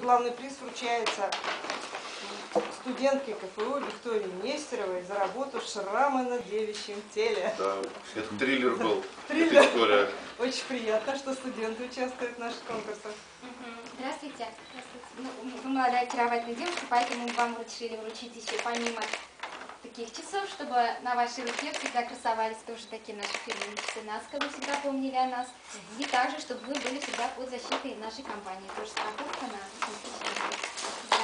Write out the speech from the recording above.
Главный приз вручается студентке КФУ Виктории Нестеровой за работу «Шрамы на девичьем теле». Да, это триллер был. Триллер. Эта история. Очень приятно, что студенты участвуют в наших конкурсах. Здравствуйте. Ну, вы молодая очаровательная девушка, поэтому вам решили вручить еще помимо таких часов, чтобы на вашей руке всегда красовались тоже такие наши фирменные часы Наска, вы всегда помнили о нас. И также, чтобы вы были всегда под защитой нашей компании. Тоже страховка на 8 тысяч.